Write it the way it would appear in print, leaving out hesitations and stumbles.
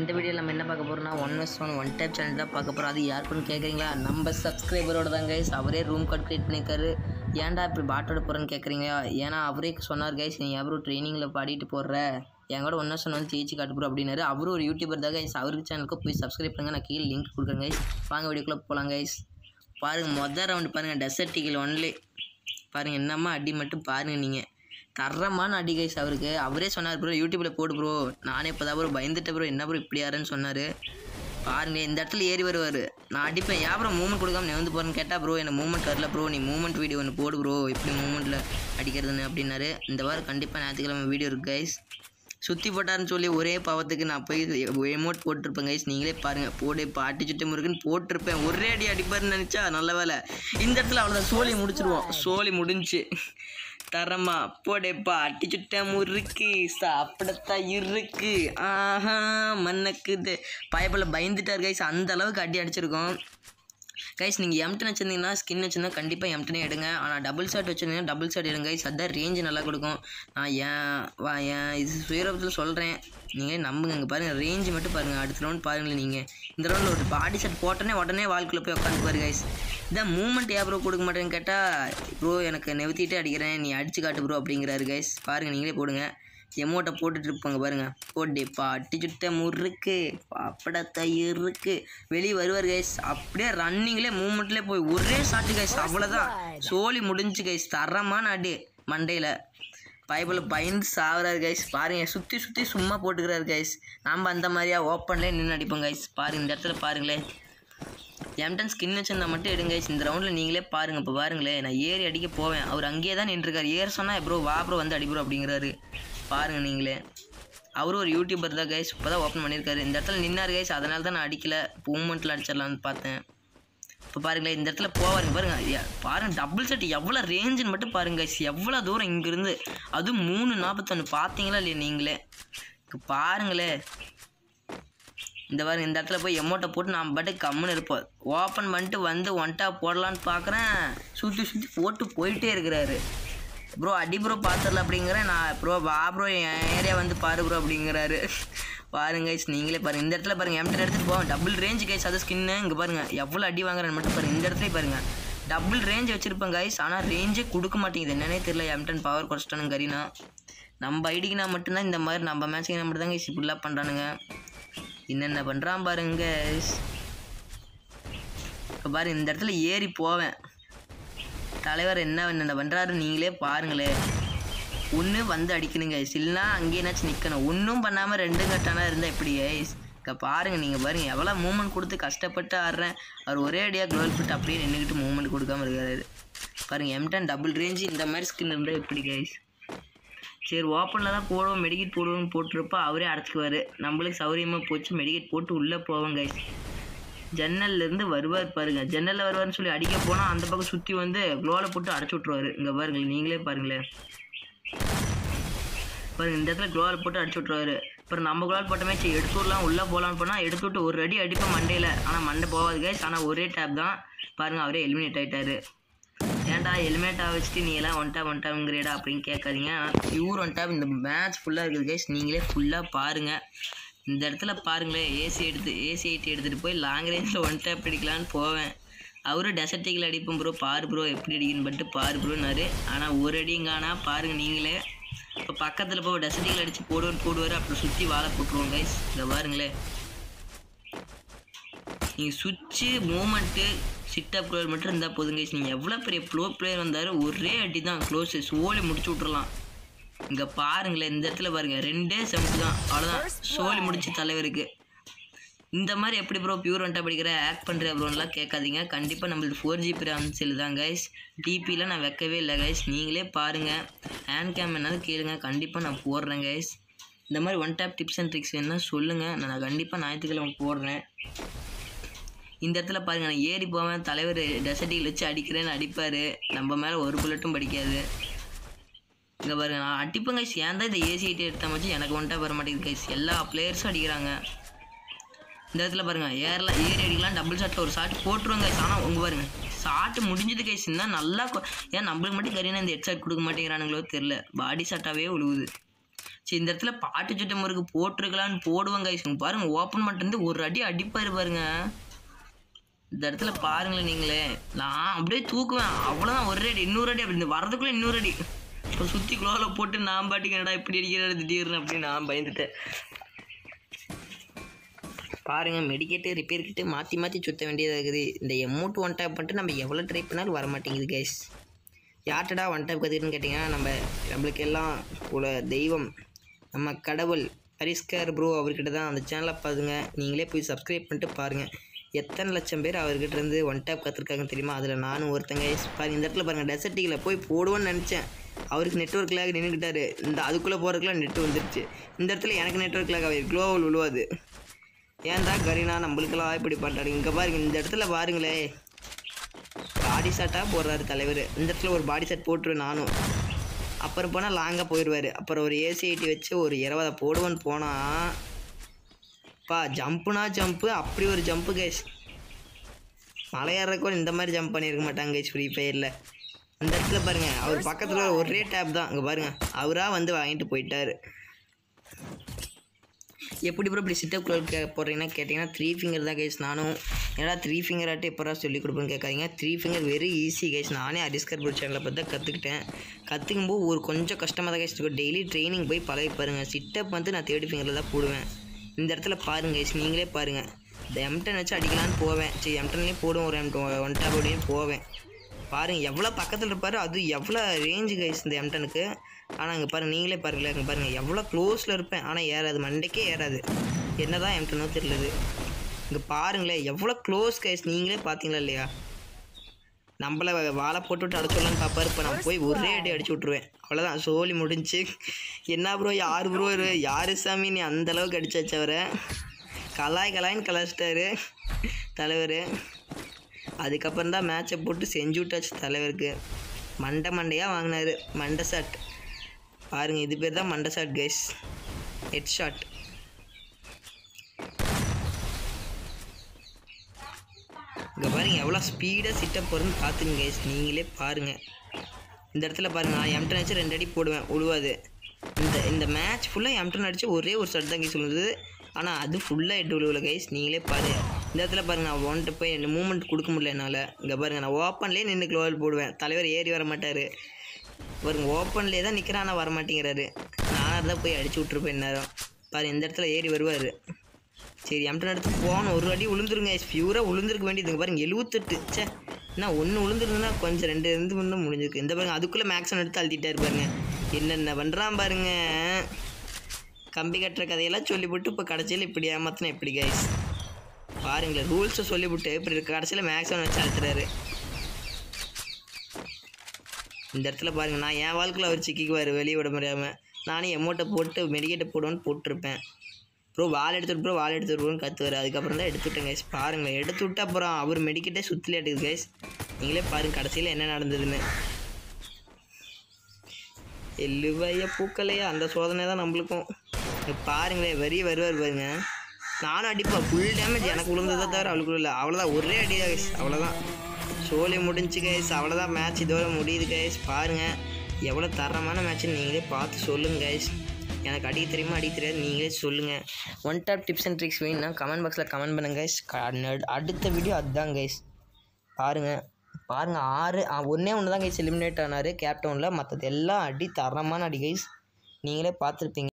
இந்த வீடியோவில் நம்ம என்ன பார்க்க போகிறோம்னா 1vs1 ஒன் டைப் சேனல் தான் பார்க்க போகிறோம். அது யாருக்குன்னு கேட்குறீங்களா? நம்ம சப்ஸ்கிரைபரோட தான் கைஸ். அவரே ரூம் கார்டு க்ரியேட் பண்ணியிருக்காரு. ஏன்டா இப்படி பாட்டோட போகிறேன்னு கேட்குறீங்க? ஏன்னா அவரே சொன்னார் கைஸ், நீ எவரும் ட்ரைனிங்கில் பாடிட்டு போடுற, என் கூட 1vs1 வந்து ஜெயிச்சு காட்டு போகிறோம் அப்படின்னாரு. அவரும் ஒரு யூடியூபர் தான் கைஸ். அவருக்கு சேனலுக்கு போய் சப்ஸ்கிரைப் பண்ணுங்கள். நான் கீழே லிங்க் கொடுக்குறேன் கைஸ். வாங்க வீடியோக்குள்ளே போகலாம் கைஸ். பாருங்கள், மொதல் ரவுண்டு பாருங்கள், டெசர்ட் ஈகிள் ஒன்லே பாருங்கள். என்னம்மா அடி மட்டும் பாருங்கள் நீங்கள். தரமான அடி கைஸ். அவரே சொன்னார், ப்ரோ யூடியூப்பில் போடு ப்ரோ. நானே இப்போ தான் ப்ரோ பயந்துட்டேன் ப்ரோ, என்ன ப்ரோ இப்படி யாருன்னு சொன்னார். பாருங்கள், இந்த இடத்துல ஏறி வருவார், நான் அடிப்பேன். ப்ரோ மூவ்மெண்ட் கொடுக்காம நீ வந்து போகிறேன்னு கேட்டால், ப்ரோ என்ன மூவ்மெண்ட் வரல ப்ரோ, நீ மூவ்மெண்ட் வீடியோ ஒன்று போடு ப்ரோ, எப்படி மூவ்மெண்ட்டில் அடிக்கிறதுன்னு அப்படின்னாரு. இந்த வாரம் கண்டிப்பாக ஞாயிற்றுக்கிழமை வீடியோ இருக்குது கைஸ். சுற்றி போட்டாருன்னு சொல்லி ஒரே பாவத்துக்கு நான் போய் எமோட் போட்டிருப்பேன் கைஸ். நீங்களே பாருங்கள், போடு பாட்டி சுட்டி முருக்குன்னு போட்டிருப்பேன். ஒரே அடி அடிப்பாருன்னு நினச்சா நல்ல வேலை. இந்த இடத்துல அவ்வளோதான், சோழி முடிச்சிருவோம். சோழி முடிஞ்சு தரமா போடேப்பா அட்டிச்சுட்ட முறுக்கு சாப்பிடத்தான் இருக்கு. ஆஹா மண்ணக்குது பயப்பில் பயந்துட்டார் கைஸ். அந்த அளவுக்கு அடி அடிச்சிருக்கோம் கைஸ். நீங்கள் M10 வச்சுருந்தீங்கன்னா, ஸ்கின் வச்சுருந்தா கண்டிப்பாக M10 எடுங்க. ஆனால் டபுள் ஷாட் வச்சுருந்தீங்கன்னா டபுள் ஷாட் எடுங்க கைஸ். அதுதான் ரேஞ்சு நல்லா கொடுக்கும். நான் ஏன் இது சுயரூபத்தில் சொல்கிறேன், நீங்கள் நம்புங்க. இங்கே பாருங்கள், ரேஞ்சு மட்டும் பாருங்கள். அடுத்த ரவுண்ட் பாருங்களேன். நீங்கள் இந்த ரவுண்டில் ஒரு பாடி ஷாட் போட்டோன்னே உடனே வாழ்க்கையில் போய் உட்காந்துப்பாரு கைஸ். இதான் மூவ்மெண்ட் ப்ரோ கொடுக்க மாட்டேன்னு கேட்டால், ப்ரோ எனக்கு நிறுத்திட்டு அடிக்கிறேன், நீ அடிச்சு காட்டு ப்ரோ அப்படிங்கிறாரு கைஸ். பாருங்கள், நீங்களே போடுங்க. எமோட்டை போட்டுட்டு இருப்பாங்க பாருங்கள். போட்டேப்பா அட்டி சுட்ட முறுக்கு பாப்படத்த இருக்கு. வெளியே வருவார் கைஸ். அப்படியே ரன்னிங்லேயே மூவ்மெண்ட்லேயே போய் ஒரே ஷாட்டு கைஸ். அவ்வளோதான், சோழி முடிஞ்சு கைஸ். தரமான அடி மண்டையில். பைபிள் பயந்து சாகுறாரு கைஸ். பாருங்கள், சுற்றி சுற்றி சும்மா போட்டுக்கிறாரு கைஸ். நம்ம அந்த மாதிரியா ஓப்பன்லேயே நின்று அடிப்போம் கைஸ். பாருங்கள், இந்த இடத்துல பாருங்களேன், M10 ஸ்கின் வச்சுருந்தா மட்டும் எடுங்க கைஸ். இந்த ரவுண்டில் நீங்களே பாருங்கள். இப்போ பாருங்களேன், நான் ஏறி அடிக்க போவேன், அவர் அங்கேயே தான் நின்றுருக்காரு. ஏற சொன்னால் ப்ரோ வா ப்ரோ வந்து அடிப்ரோ அப்படிங்கிறாரு. பாருங்கள் நீங்களே, அவரும் ஒரு யூடியூபர் தான் கைஸ். இப்போ தான் ஓப்பன் பண்ணியிருக்காரு. இந்த இடத்துல நின்னார் கைஸ், அதனால தான் நான் அடிக்கலை, மூமெண்ட்டில் அடிச்சிடலான்னு பார்த்தேன். இப்போ பாருங்களேன், இந்த இடத்துல போவாருங்க பாருங்கள். பாருங்கள் டபுள் செட் எவ்வளோ ரேஞ்சுன்னு மட்டும் பாருங்கள் கைஸ். எவ்வளோ தூரம் இங்கேருந்து, அதுவும் 3:41 பார்த்தீங்களா இல்லையா நீங்களே? பாருங்களே, இந்த பாருங்க, இந்த இடத்துல போய் எமோட்டை போட்டு நான் பாட்டுக்கு கம்முன்னு இருப்போம். ஓப்பன் பண்ணிட்டு வந்து ஒன்ட்டா போடலான்னு பார்க்குறேன், சுற்றி சுற்றி போட்டு போயிட்டே இருக்கிறாரு. ப்ரோ அடி ப்ரோ பார்த்துடல அப்படிங்கிறேன் நான். ப்ரோ வா ப்ரோ என் ஏரியா வந்து பாரு ப்ரோ அப்படிங்கிறாரு. பாருங்க கைஸ், நீங்களே பாருங்கள். இந்த இடத்துல பாருங்கள், M10 எடுத்துகிட்டு போவோம். டபுள் ரேஞ்ச் கைஸ், அது ஸ்கின்னு. இங்கே பாருங்கள் எவ்வளோ அடி வாங்குறேன்னு மட்டும் பாருங்கள். இந்த இடத்துல பாருங்கள், டபுள் ரேஞ்ச் வச்சுருப்பேன் கைஸ். ஆனால் ரேஞ்சே கொடுக்க மாட்டேங்குது, என்னன்னே தெரியல. M10 power குறைச்சிட்டானுங்க Kareena. நம்ம ஐடிக்குனா மட்டும்தான் இந்த மாதிரி, நம்ம மேட்சிங் மட்டும் தான் கைஸ் இப்படிலாம் பண்ணுறானுங்க. என்னென்ன பண்ணுறான் பாருங்க. இப்போ பாரு, இந்த இடத்துல ஏறி போவேன். தலைவர் என்ன பண்ணுறாரு நீங்களே பாருங்களேன். ஒன்று வந்து அடிக்கணுங்க கைஸ், இல்லைனா அங்கேனாச்சும் நிற்கணும். ஒன்றும் பண்ணாமல் 2 கட்டானா இருந்தால் எப்படி கைஸ்? இங்கே பாருங்கள், நீங்கள் பாருங்கள் எவ்வளோ மூவ்மெண்ட் கொடுத்து கஷ்டப்பட்டு ஆடுறேன். அவர் ஒரே அடியாக க்ளோல் போட்டு அப்படியே நின்றுக்கிட்டு மூவ்மெண்ட் கொடுக்காமல் இருக்காரு. பாருங்கள், M10 டபுள் ரேஞ்சு இந்த மாதிரி ஸ்கின் இருந்தால் எப்படி கைஸ்? சரி ஓப்பனில் தான் போடுவோம், மெடிக்கெட் போடுவோம்னு போட்டிருப்போ அவரே அடைச்சிக்குவார். நம்மளுக்கு சௌரியமாக போச்சு, மெடிக்கெட் போட்டு உள்ளே போவோம் கைஸ். ஜன்னல்லேருந்து வருவார் பாருங்கள். ஜன்னலில் வருவார்னு சொல்லி அடிக்க போனால் அந்த பக்கம் சுற்றி வந்து க்ளோவில் போட்டு அடைச்சி விட்ருவார். இங்கே பாருங்கள், நீங்களே பாருங்களேன். பாருங்கள், இந்த இடத்துல க்ளோவில் போட்டு அடிச்சு விட்ருவார். அப்புறம் நம்ம க்ளோவில் போட்டமே சரி எடுத்துடலாம், உள்ளே போகலான்னு போனால் எடுத்து விட்டு ஒரு அடி அடிப்பேன் மண்டையில். ஆனால் மண்டை போகாது கைஸ். ஆனால் ஒரே டேப் தான். பாருங்கள், அவரே எலிமினேட் ஆகிட்டார். ஏன்டா ஹெல்மெட்டாக வச்சுட்டு நீ எல்லாம் ஒன்டாங்கிறேடா அப்படின்னு கேட்காதீங்க. ஆனால் பியூர் ஒன் டாப் இந்த மேட்ச் ஃபுல்லாக இருக்குது கைஸ். நீங்களே ஃபுல்லாக பாருங்கள். இந்த இடத்துல பாருங்களேன், ஏசி எடுத்துகிட்டு போய் லாங் ரேஞ்சில் ஒன் டாப் அடிக்கலான்னு போவேன். அவரும் டெசர்ட்டிக்கில் அடிப்போம் ப்ரோ, பாரு ப்ரோ எப்படி அடிக்குன்னு பட்டு பாரு ப்ரோன்னாரு. ஆனால் ஒரு அடிங்கானா பாருங்கள் நீங்களே. இப்போ பக்கத்தில் போய் டெசர்ட்டிக்கில் அடித்து போடுவார். அப்புறம் சுற்றி வாழை போட்டுருவோம் கைஸ். இதை பாருங்களேன், நீங்கள் சுவிட்சு மூமெண்ட்டு சிட்டப் க்ளோர் மட்டும் இருந்தால் போதும் கைஸ். நீங்கள் எவ்வளோ பெரிய ப்ளோ பிளேயர் வந்தார், ஒரே அடி தான் க்ளோஸு சோலி முடிச்சு விட்றலாம். இங்கே பாருங்களேன், இந்த இடத்துல பாருங்கள் 2 செவன்ஸ் தான், அவ்வளோதான் சோலி முடிச்சு தலைவருக்கு. இந்த மாதிரி எப்படி ப்ரோ பியூர் ஒன்ட்டா படிக்கிற ஆக்ட் பண்ணுற ப்ரோன்னெலாம் கேட்காதீங்க. கண்டிப்பாக நம்மளுக்கு 4GB RAM தான் கைஸ். டிபியில் நான் வைக்கவே இல்லை கைஸ். நீங்களே பாருங்கள், ஹேண்ட் கேம் என்னாலும் கேளுங்க, கண்டிப்பாக நான் போடுறேன் கைஸ். இந்த மாதிரி one tap tips and tricks வேணுன்னா சொல்லுங்கள், நான் கண்டிப்பாக ஞாயிற்றுக்கிழமை போடுறேன். இந்த இடத்துல பாருங்கள், நான் ஏறி போவேன், தலைவர் டெசர்ட்டில் வச்சு அடிக்கிறேன்னு அடிப்பார். நம்ம மேலே ஒரு புல்லட்டும் படிக்காது. இங்கே பாருங்கள், நான் அடிப்பேன் கைஸ். ஏன் தான் இந்த AC-8 எடுத்தால் வச்சு எனக்கு ஒன்ட்டா வர மாட்டேங்குது கைஸ். எல்லா பிளேயர்ஸும் அடிக்கிறாங்க. இந்த இடத்துல பாருங்கள், ஏறி அடிக்கலாம், டபுள் ஷாட்டில் ஒரு ஷாட் போட்டுருவாங்க கைஸ். ஆனால் உங்கள் பாருங்கள் ஷாட்டு முடிஞ்சது கைஸ். இருந்தால் நல்லா ஏன் நம்மளுக்கு மட்டும் கரீனா இந்த ஹெட் ஷாட் கொடுக்க மாட்டேங்கிறானுங்களோ தெரில. பாடி ஷாட்டாகவே விழுவுது. சரி இந்த இடத்துல பாட்டு சுட்ட முறுக்கு போட்டிருக்கலான்னு போடுவாங்க கைஸ். பாருங்கள் ஓப்பன் பண்ணிட்டு ஒரு அடி அடிப்பார் பாருங்க. இந்த இடத்துல பாருங்களேன் நீங்களே, நான் அப்படியே தூக்குவேன் அவ்வளோதான். ஒரு அடி இன்னொரு அடி அப்படி வரதுக்குள்ளே இன்னொரு அடி இப்போ சுற்றி குளோவில் போட்டு நான் பாட்டிக்கு என்னடா இப்படி அடிக்கிறாரு திடீர்னு அப்படின்னு நான் பயந்துட்டேன். பாருங்கள் மெடிக்கேட்டு ரிப்பேர் கிட்டு மாற்றி மாற்றி சுற்ற வேண்டியதாக இருக்குது. இந்த எமௌண்ட் ஒன் டேப் பண்ணிட்டு நம்ம எவ்வளோ ட்ரை பண்ணாலும் வர மாட்டேங்குது கைஸ். யார்ட்டடா ஒன் டேப் கற்றுக்கிட்டுன்னு கேட்டிங்கன்னா நம்மளுக்கு எல்லாம் உள்ள தெய்வம் நம்ம கடவுள் ஹரிஸ்கர் ப்ரோ அவர்கிட்ட தான். அந்த சேனலை பாருங்க, நீங்களே போய் சப்ஸ்கிரைப் பண்ணிட்டு பாருங்கள். எத்தனை லட்சம் பேர் அவர்கிட்ட இருந்து ஒன் டேப் கற்றுருக்காங்கன்னு தெரியுமா? அதில் நானும் ஒருத்தங்க. பாருங்கள் இந்த இடத்துல பாருங்கள் டெசர்ட்டிக்கில் போய் போடுவோன்னு நினச்சேன். அவருக்கு நெட்ஒர்க்லாக நின்றுக்கிட்டாரு. அதுக்குள்ளே போகிறதுக்குலாம் நெட்டு வந்துருச்சு. இந்த இடத்துல எனக்கு நெட்ஒர்க்லாக அவர் க்ளோவல் விழுவாது. ஏன்டா கரீனா நம்மளுக்கெல்லாம் இப்படி பண்ணுறாரு? இங்கே பாருங்கள் இந்த இடத்துல பாருங்களே, பாடி ஷாட்டாக போடுறாரு தலைவர். இந்த இடத்துல ஒரு பாடி ஷாட் போட்டுருவேன் நானும். அப்புறம் போனால் லாங்காக போயிடுவார். அப்புறம் ஒரு ஏசி80 வச்சு ஒரு 20 போடுவேன்னு போனால் ஜம்ப்புனா ஜம்ப்பு, அப்படி ஒரு ஜம்ப்பு கைஸ். மலையாடுறக்கும் இந்த மாதிரி ஜம்ப் பண்ணியிருக்க மாட்டாங்க கைஸ் ஃப்ரீ ஃபயரில். இந்த இடத்துல பாருங்கள் அவர் பக்கத்தில் ஒரே டேப் தான். அங்கே பாருங்கள் அவராக வந்து வாங்கிட்டு போயிட்டார். எப்படி ப்ரோ இப்படி சிட்டப் போடுறீங்கன்னா கேட்டிங்கன்னா 3 ஃபிங்கர் தான் கைஸ். நானும் ஏன்னா 3 ஃபிங்கர் ஆட்டு எப்போ சொல்லிக் கொடுப்பேன்னு கேட்காதீங்க. 3 ஃபிங்கர் வெரி ஈஸி கைஸ். நானே ஹரிஸ்கர் ப்ரோ சேனலை பார்த்து தான் கற்றுக்கிட்டேன். கற்றுக்கும்போது ஒரு கொஞ்சம் கஷ்டமாக தான் கைஸ் இருக்கும். டெய்லி ட்ரைனிங் போய் பழகி பாருங்கள். சிட்டப் வந்து நான் 3 ஃபிங்கரில் தான் போடுவேன். இந்த இடத்துல பாருங்க கைஸ், நீங்களே பாருங்கள். இந்த M10 வச்சு அடிக்கலான்னு போவேன். சரி M10லேயே போடுவோம், ஒரு ஒன் டேப் அப்படின்னு போவேன். பாருங்கள் எவ்வளோ பக்கத்தில் இருப்பார், அது எவ்வளோ ரேஞ்சு கைஸ் இந்த M10க்கு. ஆனால் இங்கே பாருங்கள் நீங்களே பாருங்களேன், இங்கே பாருங்கள் எவ்வளோ க்ளோஸில் இருப்பேன். ஆனால் ஏறாது, மண்டைக்கே ஏறாது. என்ன தான் M10 தெரியலது. இங்கே பாருங்களேன் எவ்வளோ க்ளோஸ் கைஸ், நீங்களே பார்த்தீங்களா இல்லையா? நம்மளை வாழை போட்டு விட்டு அடிச்சுடலான்னு பார்ப்பாரு. இப்போ நான் போய் ஒரே அடி அடிச்சு விட்ருவேன். அவ்வளோதான், சோலி முடிஞ்சு. என்ன ப்ரோ யார் ப்ரோ யார் சாமி நீ அந்தளவுக்கு அடிச்சாச்சு அவரை. கலாய்ன்னு கலாச்சிட்டாரு தலைவர். அதுக்கப்புறம் தான் மேட்சை போட்டு செஞ்சு விட்டாச்சு தலைவருக்கு. மண்டையாக வாங்கினார் மண்டை ஷாட். பாருங்கள் இது பேர் தான் மண்டை ஷாட் கைஸ், ஹெட் ஷாட். இங்கே பாருங்கள் எவ்வளோ ஸ்பீடாக சிட்டப் போகிறதுன்னு பார்த்துங்க கைஸ், நீங்களே பாருங்கள். இந்த இடத்துல பாருங்கள் நான் M10 அடிச்சு 2 அடி போடுவேன், உழுவாது. இந்த மேட்ச் ஃபுல்லாக M10 அடித்து ஒரே ஒரு ஷாட் தான் கைஸ் சொல்லுது. ஆனால் அது ஃபுல்லாக எட்டு விழுவில் கைஸ், நீங்களே பாருங்கள். இந்த இடத்துல பாருங்கள் நான் ஒன்ட்டு போய் மூமெண்ட் கொடுக்க முடியல என்னால். இங்கே பாருங்கள் நான் ஓப்பன்லேயே நின்று க்ளோவல் போடுவேன். தலைவர் ஏறி வர மாட்டார். பாருங்கள் ஓப்பன்லேயே தான் நிற்கிறேன், ஆனால் வர மாட்டேங்கிறாரு. நானாக தான் போய் அடிச்சு விட்ருப்பேன் நேரம். பாருங்கள் இந்த இடத்துல ஏறி வருவார். சரி M10 எடுத்து போகணும், ஒரு அடி விழுந்துருங்க பியூராக விழுந்துருக்க வேண்டியதுங்க. பாருங்கள் 78. சே என்ன ஒன்று விழுந்துருந்துன்னா கொஞ்சம் 2 இருந்து இன்னும் முடிஞ்சிருக்கு. இந்த பாருங்கள் அதுக்குள்ளே மேக்ஸன் எடுத்து அழுத்திட்டாரு பாருங்க. என்னென்ன பண்ணுறான் பாருங்கள். கம்பி கட்டுற கதையெல்லாம் சொல்லிவிட்டு இப்போ கடைசியில் இப்படி ஏமாத்தினா எப்படி கைஸ்? பாருங்களேன் ரூல்ஸை சொல்லிவிட்டு இப்படி இருக்க கடைசியில் மேக்ஸிமம் வச்சு அழுத்துறாரு. இந்த இடத்துல பாருங்கள் நான் என் வாழ்க்கையில் அவர் சிக்கிக்குவார் வெளியே விட முடியாமல். நானே எமௌண்ட்டை போட்டு மெடிக்கேட்டை போடுவேன்னு போட்டிருப்பேன். ப்ரோ வால் எடுத்துகிட்டு கற்றுவார். அதுக்கப்புறம் தான் எடுத்துவிட்டேன் கைஸ். பாருங்களேன் எடுத்து விட்டு அப்புறம் அவர் மெடிக்கேட்டே சுற்றிலே எடுக்குது கைஸ். நீங்களே பாருங்கள் கடைசியில் என்ன நடந்ததுன்னு. எள்ளுவைய பூக்கலையா அந்த சோதனை தான் நம்மளுக்கும். பாருங்களேன் வருவார் பாருங்க. நானும் அடிப்பேன் ஃபுல் டேமேஜ் எனக்கு விழுந்ததை தவிர அவளுக்கு இல்லை. அவ்வளோதான் ஒரே அடியா கைஸ், அவ்வளோதான் சோலி முடிஞ்சு கைஸ். அவ்வளோதான் மேட்ச் இதோட முடியுது கைஸ். பாருங்கள் எவ்வளோ தரமான மேட்ச்னு நீங்களே பார்த்து சொல்லுங்கள் கைஸ். எனக்கு அடிக்க தெரியுமா அடிக்க தெரியாது நீங்களே சொல்லுங்கள். One tap tips and tricks வேணும்னா கமெண்ட் பாக்ஸில் கமெண்ட் பண்ணுங்க கைஸ். அடுத்த வீடியோ அதுதான் கைஸ். பாருங்கள் 6 ஒன்றே ஒன்று தான் கைஸ் எலிமினேட் ஆனார் கேப்டவுனில். மற்றது எல்லாம் அடி தரமான அடி கைஸ், நீங்களே பார்த்துருப்பீங்க.